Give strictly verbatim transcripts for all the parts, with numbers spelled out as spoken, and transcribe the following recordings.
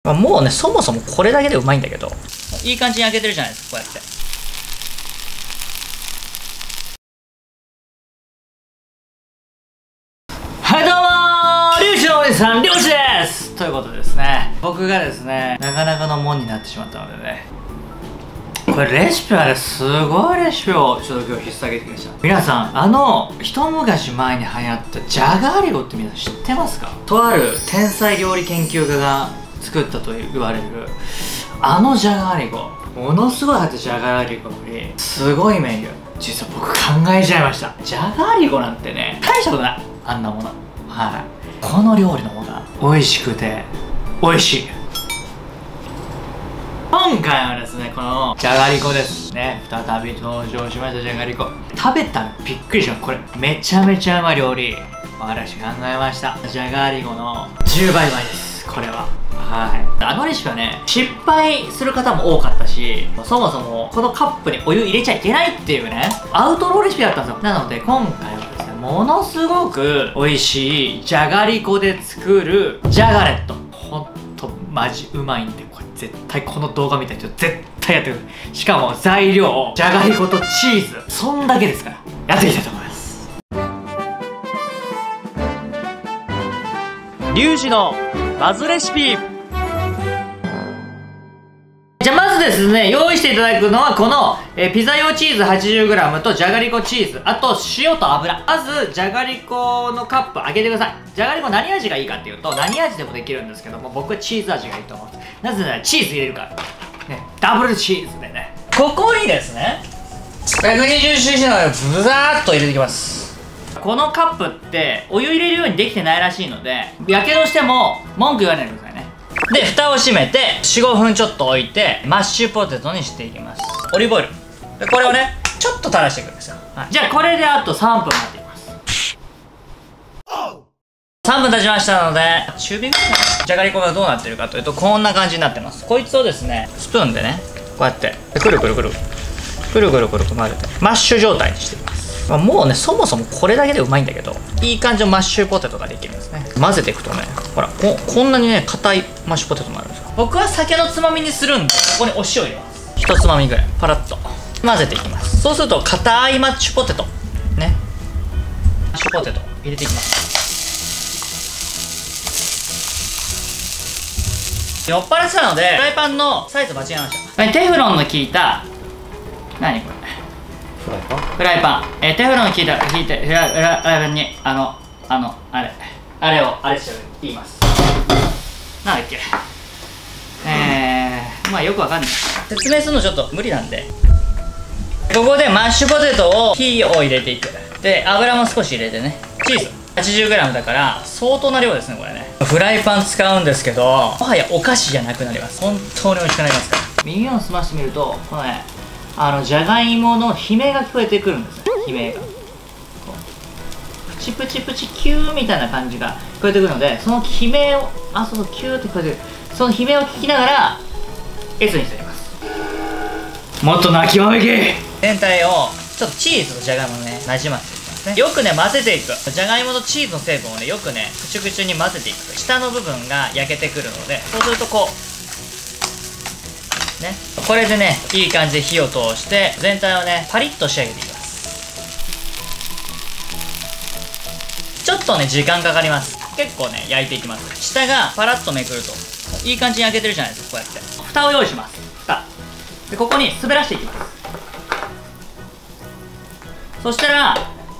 まあ、もうね、そもそもこれだけでうまいんだけど、いい感じに焼けてるじゃないですか、こうやって。はい、どうもー、漁師のおじさん、漁師ですということでですね、僕がですね、なかなかのもんになってしまったのでね、これレシピはね、すごいレシピをちょっと今日引っ提げてきました。皆さん、あの一昔前に流行ったじゃがりこって皆さん知ってますか？とある天才料理研究家が作ったと言われるあのじゃがりこ、ものすごい入ったじゃがりこよりすごいメニュー、実は僕考えちゃいました。じゃがりこなんてね、大したことない、あんなもの。はい、この料理の方が美味しくて美味しい。今回はですね、このじゃがりこですね、再び登場しましたじゃがりこ。食べたらびっくりします。これめちゃめちゃうまい料理、私考えました。じゃがりこのじゅうばいうまいです、これは。はい、あのレシピはね、失敗する方も多かったし、そもそもこのカップにお湯入れちゃいけないっていうね、アウトローレシピだったんですよ。なので今回はですね、ものすごく美味しいじゃがりこで作るじゃがレット、ほんとマジうまいんで、これ絶対この動画見た人絶対やってください。しかも材料じゃがりことチーズ、そんだけですからやっていきたいと思います。リュウジのバズレシピ。じゃあまずですね、用意していただくのはこの、えー、ピザ用チーズ はちじゅうグラム とじゃがりこチーズ、あと塩と油。まずじゃがりこのカップ開けてください。じゃがりこ何味がいいかっていうと、何味でもできるんですけども、僕はチーズ味がいいと思うんです。なぜならチーズ入れるからね、ダブルチーズでね。ここにですね ひゃくにじゅうシーシー のお湯をブザーッと入れていきます。このカップってお湯入れるようにできてないらしいので、やけどしても文句言わないでくださいね。で、蓋を閉めてよん、ごふんちょっと置いてマッシュポテトにしていきます。オリーブオイルでこれをね、ちょっと垂らしていくんですよ。はい、じゃあこれであとさんぷん待っていきます。さんぷん経ちましたので、中火ぐらいかな。じゃがりこがどうなってるかというと、こんな感じになってます。こいつをですね、スプーンでね、こうやってでくるくるくるくるくるくるくる混ぜてマッシュ状態にしていきます。まあ、もうね、そもそもこれだけでうまいんだけど、いい感じのマッシュポテトができるんですね。混ぜていくとね、ほら こ, こんなにね、硬いマッシュポテトになるんですよ。僕は酒のつまみにするんで、ここにお塩入れます。ひとつまみぐらいパラッと混ぜていきます。そうすると硬いマッシュポテトね、マッシュポテト入れていきます。酔っ払ってたのでフライパンのサイズ間違えました。テフロンの効いた、何これ、フライパンフライパン、えー、テフロンの効いた効いてフライパンにあのあのあれあれをあれして言います。なんだっけ、えー、まあよくわかんない、説明するのちょっと無理なんで、ここでマッシュポテトを火を入れていく。で油も少し入れてね、チーズ はちじゅうグラム だから相当な量ですね、これね。フライパン使うんですけど、もはやお菓子じゃなくなります。本当に美味しくなりますから。右を澄ましてみると、このね、あのじゃがいもの悲鳴が聞こえてくるんですよ。悲鳴がこうプチプチプチキューみたいな感じが聞こえてくるので、その悲鳴を、あ、そうそう、キューって聞こえてくる、その悲鳴を聞きながら S にしていきます。もっと泣きわめき。全体をちょっとチーズとじゃがいもをね、なじませていきますね。よくね、混ぜていく。じゃがいもとチーズの成分をね、よくね、くちゅくちゅに混ぜていくと下の部分が焼けてくるので、そうするとこうね、これでね、いい感じで火を通して全体をね、パリッと仕上げていきます。ちょっとね、時間かかります。結構ね、焼いていきます。下がパラッとめくるといい感じに焼けてるじゃないですか。こうやって蓋を用意します。蓋でここに滑らしていきます。そしたら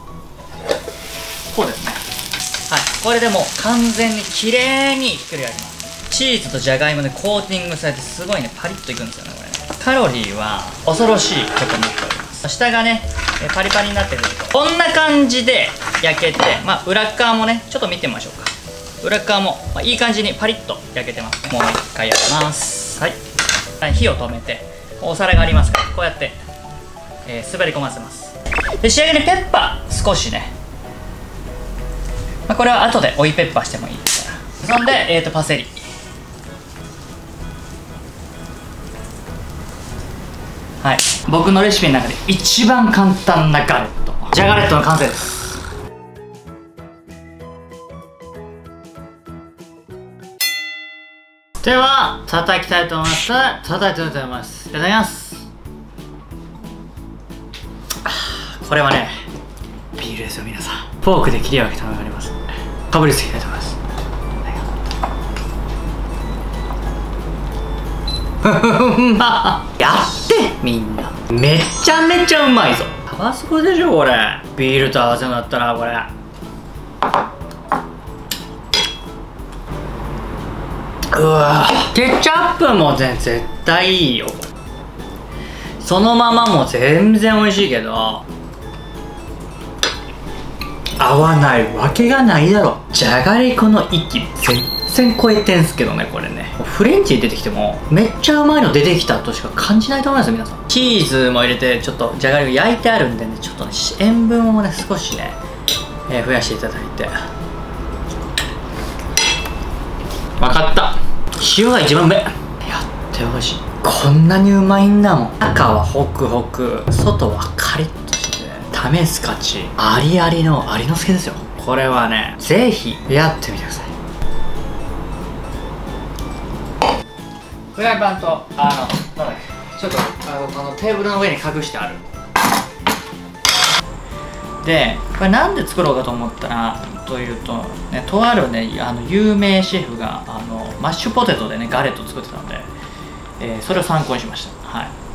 こうですね。はい、これでもう完全に綺麗にひっくり返ります。チーズとじゃがいもでコーティングされてすごいね、パリッといくんですよね、これね。カロリーは恐ろしいことになっております。下がね、パリパリになってくるとこんな感じで焼けて、まあ裏側もね、ちょっと見てみましょうか。裏側も、まあ、いい感じにパリッと焼けてますね。もう一回やります。はい、はい、火を止めてお皿がありますから、こうやって、えー、滑り込ませます。で仕上げにペッパー少しね、まあ、これは後で追いペッパーしてもいいですから。そんで、えーとパセリ、はい、僕のレシピの中で一番簡単なガレット、じゃがレットの完成です。 では叩きたいと思います。叩いてみたいと思います。いただきます。これはねビールですよ皆さん。フォークで切り分けたのがあります。かぶりつきたいと思います。やってみんな、めちゃめちゃうまいぞ。タバスコでしょこれ。ビールと合わせるんだったらこれ。うわケチャップもね絶対いいよ。そのままも全然美味しいけど合わないわけがないだろ。じゃがりこの域全然超えてんすけどねこれね。フレンチで出てきてもめっちゃうまいの出てきたとしか感じないと思いますよ皆さん。チーズも入れてちょっとじゃがりこ焼いてあるんでね、ちょっとね塩分をね少しね、えー、増やしていただいて。分かった、塩が一番うめえ。やってほしい。こんなにうまいんだもん。中はホクホク、外はカリッとして試す価値ありありのありのすけですよ。これはねぜひやってみてください。フライパンとあのなんだっけちょっとあのこのテーブルの上に隠してある。でこれなんで作ろうかと思ったらというと、ね、とあるねあの有名シェフがあのマッシュポテトでねガレット作ってたので、えー、それを参考にしました。はい、